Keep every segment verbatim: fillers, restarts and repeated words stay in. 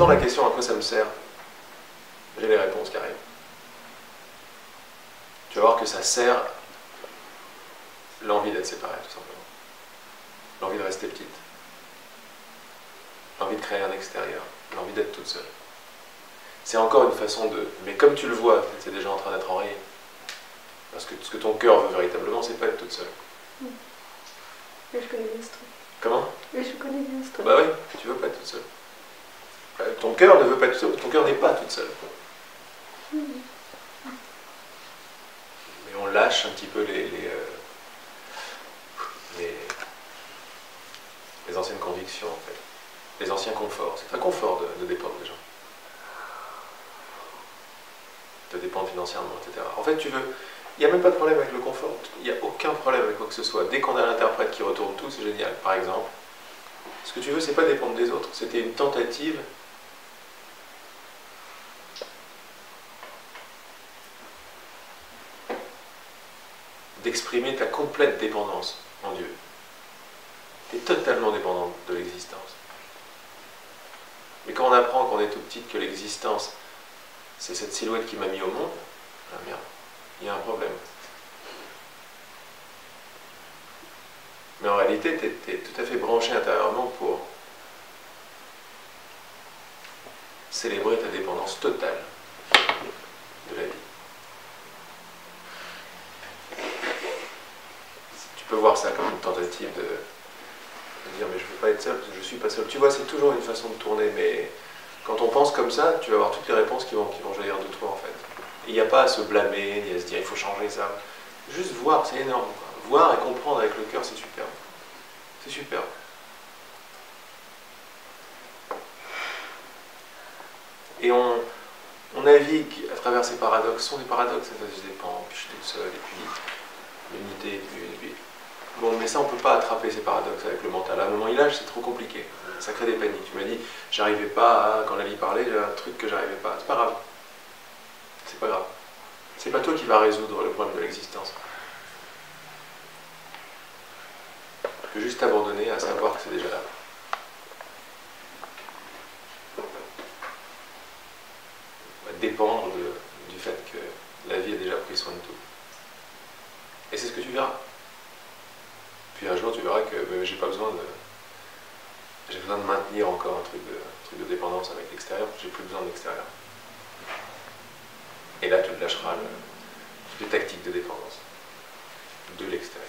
posant la question à quoi ça me sert, j'ai les réponses qui arrivent. Tu vas voir que ça sert l'envie d'être séparé, tout simplement. L'envie de rester petite. L'envie de créer un extérieur. L'envie d'être toute seule. C'est encore une façon de... Mais comme tu le vois, tu es déjà en train d'être enrayé. Parce que ce que ton cœur veut véritablement, c'est pas être toute seule. Oui. Mais je connais bien ce truc. Comment? Mais je connais bien ce truc. Bah oui, tu veux pas être toute seule. Euh, ton cœur ne veut pas être toute seule, ton cœur n'est pas toute seule. Mmh. Mais on lâche un petit peu les, les, euh, les, les anciennes convictions, en fait. Les anciens conforts. C'est un confort de, de dépendre des gens. De dépendre financièrement, et cetera. En fait, tu veux... Il n'y a même pas de problème avec le confort. Il n'y a aucun problème avec quoi que ce soit. Dès qu'on a l'interprète qui retourne tout, c'est génial. Par exemple, ce que tu veux, c'est pas dépendre des autres. C'était une tentative d'exprimer ta complète dépendance en Dieu. Tu es totalement dépendant de l'existence. Mais quand on apprend, quand on est tout petit, que l'existence, c'est cette silhouette qui m'a mis au monde, ah merde, il y a un problème. Mais en réalité, tu es, es tout à fait branché intérieurement pour célébrer ta dépendance totale de la vie. Tu peux voir ça comme une tentative de, de dire mais je ne veux pas être seul parce que je ne suis pas seul. Tu vois, c'est toujours une façon de tourner, mais quand on pense comme ça, tu vas avoir toutes les réponses qui vont, qui vont jaillir de toi en fait. Il n'y a pas à se blâmer, ni à se dire il faut changer ça. Juste voir, c'est énorme. Quoi. Voir et comprendre avec le cœur, c'est super. C'est super. Et on, on navigue à travers ces paradoxes. Ce sont des paradoxes, ça se dépend, puis je suis toute seule, et puis l'unité, et puis, et puis... Bon, mais ça, on ne peut pas attraper ces paradoxes avec le mental. À un moment, il lâche, c'est trop compliqué. Ça crée des paniques. Tu m'as dit, j'arrivais pas à, quand Lali parlait, il y a un truc que j'arrivais pas. C'est pas grave. C'est pas grave. C'est pas toi qui vas résoudre le problème de l'existence. Tu peux juste t'abandonner à savoir que c'est déjà là. Va dépendre de, du fait que la vie a déjà pris soin de tout. Et c'est ce que tu verras. Puis un jour, tu verras que ben, j'ai pas besoin de... J'ai besoin de maintenir encore un truc de, un truc de dépendance avec l'extérieur, j'ai plus besoin de l'extérieur. Et là, tu te lâcheras le, les tactiques de dépendance de l'extérieur.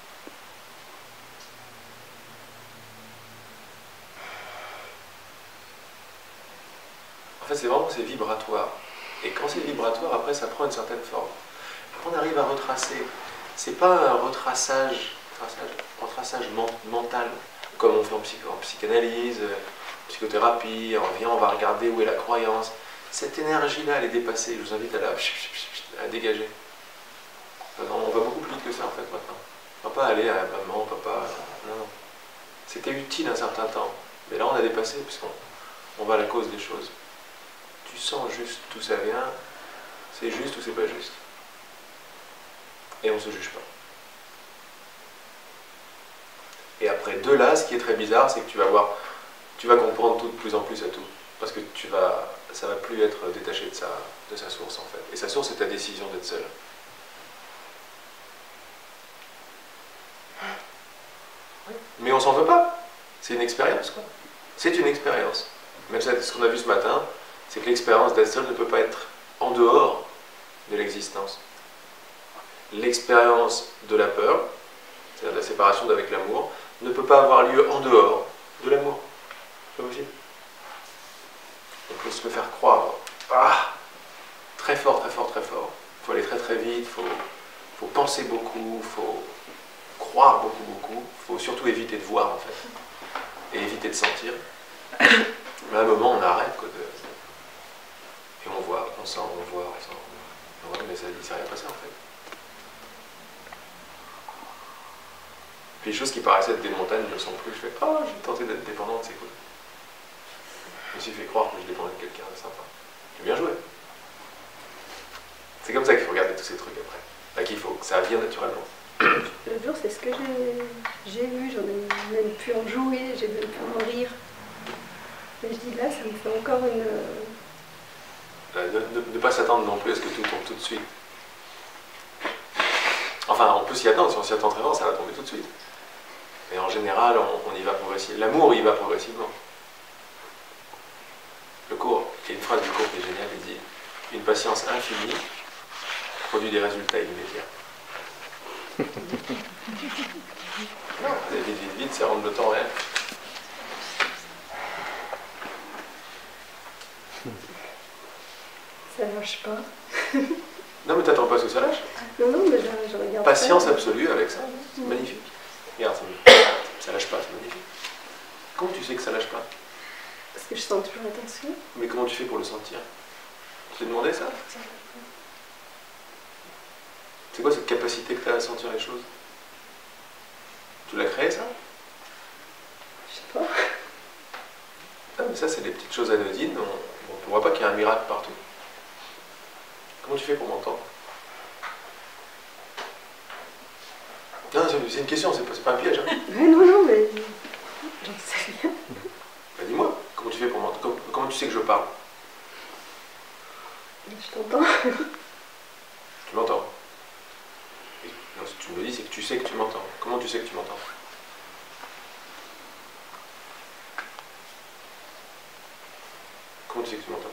En fait, c'est vraiment, c'est vibratoire. Et quand c'est vibratoire, après, ça prend une certaine forme. Quand on arrive à retracer, c'est pas un retraçage, retraçage, retraçage mental, comme on fait en, psych en psychanalyse, en psychothérapie, on vient, on va regarder où est la croyance. Cette énergie-là, elle est dépassée. Je vous invite à la, à la dégager. On va beaucoup plus vite que ça, en fait, maintenant. On ne va pas aller à maman, papa, non, non. C'était utile un certain temps. Mais là, on a dépassé, puisqu'on on va à la cause des choses. Tu sens juste d'où ça vient, c'est juste ou c'est pas juste. Et on ne se juge pas. Et après de là, ce qui est très bizarre, c'est que tu vas voir, tu vas comprendre tout de plus en plus à tout. Parce que tu vas, ça ne va plus être détaché de sa, de sa source en fait. Et sa source, c'est ta décision d'être seul. Mais on s'en veut pas. C'est une expérience quoi. C'est une expérience. Même ça, ce qu'on a vu ce matin, c'est que l'expérience d'être seul ne peut pas être en dehors de l'existence. L'expérience de la peur, c'est-à-dire de la séparation d'avec l'amour, ne peut pas avoir lieu en dehors de l'amour. C'est pas possible. On peut se le faire croire. Ah, très fort, très fort, très fort. Il faut aller très très vite, il faut, faut penser beaucoup, il faut croire beaucoup, beaucoup. Il faut surtout éviter de voir en fait. Et éviter de sentir. Mais à un moment, on arrête quoi, de... et on voit, on sent, on voit, on sent. On voit, mais ça ne s'est rien passé en fait. Puis les choses qui paraissaient être des montagnes ne le sont plus. Je fais, oh, j'ai tenté d'être dépendante, c'est cool. Je me suis fait croire que je dépendais de quelqu'un, c'est sympa. J'ai bien joué. C'est comme ça qu'il faut regarder tous ces trucs après. Enfin, qu'il faut que ça vienne naturellement. L'autre jour, c'est ce que j'ai vu, j'en ai même pu en jouer, j'ai même pu en rire. Mais je dis là, ça me fait encore une... Euh, ne, ne, ne pas s'attendre non plus à ce que tout tombe tout de suite. Enfin, on peut s'y attendre, si on s'y attend très fort, ça va tomber tout de suite. Mais en général, on, on y va progressivement. L'amour, il va progressivement. Le cours, il y a une phrase du cours qui est géniale, il dit « Une patience infinie produit des résultats immédiats. » Non, vite, vite, vite, c'est rendre le temps réel. Ça lâche pas. Non, mais t'attends pas à ce que ça lâche. Non, non, mais je, je regarde. Patience ça. absolue avec ça. C'est Mmh. magnifique. Regarde, ça, ça lâche pas, c'est magnifique. Comment tu sais que ça lâche pas? Parce que je sens toujours la tension. Mais comment tu fais pour le sentir? Tu t'es demandé ça? C'est quoi cette capacité que tu as à sentir les choses? Tu l'as créé, ça? Je sais pas. Ah, mais ça, c'est des petites choses anodines. On ne voit pas qu'il y a un miracle partout. Comment tu fais pour m'entendre? Non, c'est une question, c'est pas, pas un piège. Hein. Ouais, non, non, mais j'en sais rien. Bah, dis-moi, comment tu fais pour m'entendre? Comment, comment tu sais que je parle? Je t'entends. Tu m'entends? Non, si tu me le dis, c'est que tu sais que tu m'entends. Comment tu sais que tu m'entends? Comment tu sais que tu m'entends?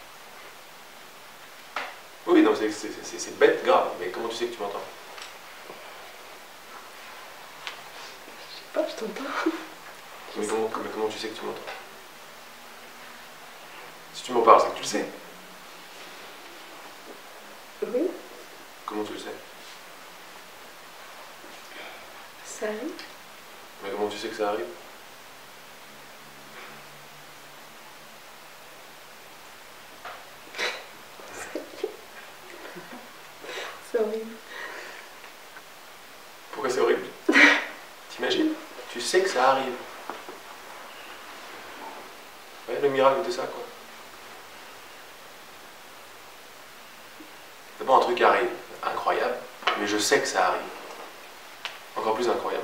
Oui, non, c'est bête, grave, mais comment tu sais que tu m'entends? Je sais pas, je t'entends. Mais comment, mais comment tu sais que tu m'entends? Si tu m'en parles, c'est que tu le sais. Oui. Comment tu le sais? Ça arrive. Mais comment tu sais que ça arrive? C'est horrible. Pourquoi c'est horrible? T'imagines? Tu sais que ça arrive. Ouais, le miracle de ça, quoi. D'abord, un truc arrive, incroyable, mais je sais que ça arrive. Encore plus incroyable.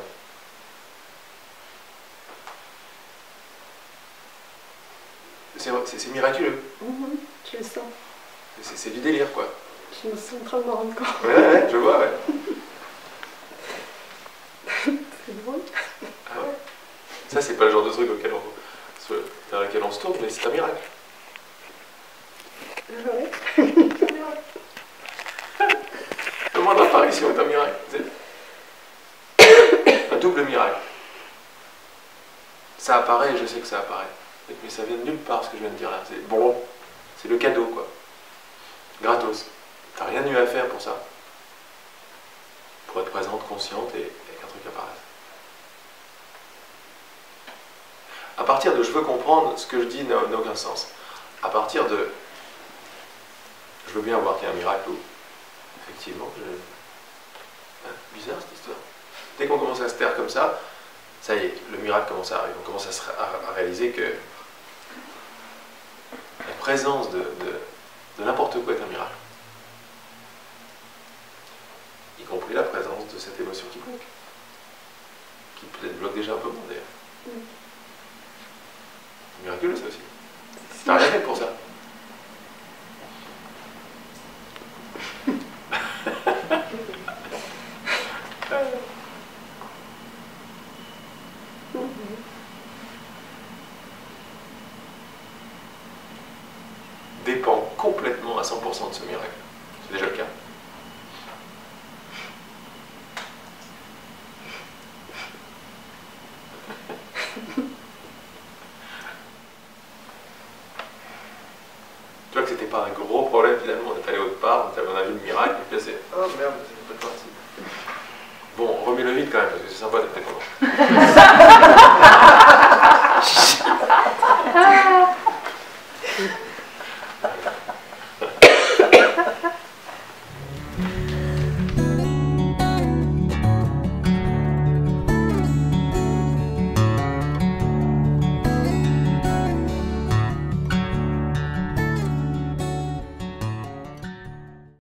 C'est miraculeux. Mmh, je le sens. C'est du délire, quoi. Je me suis en train de me rendre compte. Ouais, ouais, je vois, ouais. C'est drôle. Ah ouais. Ça, c'est pas le genre de truc auquel on, dans lequel on se tourne, mais c'est un miracle. Ouais. Le moindre apparition est un miracle. Un double miracle. Ça apparaît et je sais que ça apparaît. Mais ça vient de nulle part, ce que je viens de dire là. C'est bon, c'est le cadeau, quoi. Gratos. T'as rien eu à faire pour ça. Pour être présente, consciente et, et qu'un truc apparaisse. À partir de je veux comprendre, ce que je dis n'a aucun sens. À partir de je veux bien voir qu'il y a un miracle où, effectivement, je... hein, bizarre cette histoire. Dès qu'on commence à se taire comme ça, ça y est, le miracle commence à arriver. On commence à, se, à, à réaliser que la présence de, de, de n'importe quoi est un miracle. Y compris la présence de cette émotion qui bloque. Qui peut-être bloque déjà un peu moins d'ailleurs. Mm. C'est miraculeux ça aussi. T'as rien fait pour ça. Dépend complètement à cent pour cent de ce miracle. C'est déjà le cas. Tu vois que c'était pas un gros problème finalement, on est allé autre part, on a vu le miracle, et puis là c'est oh merde, c'est pas parti. Bon, on remet le vide quand même, parce que c'est sympa d'être dépendant.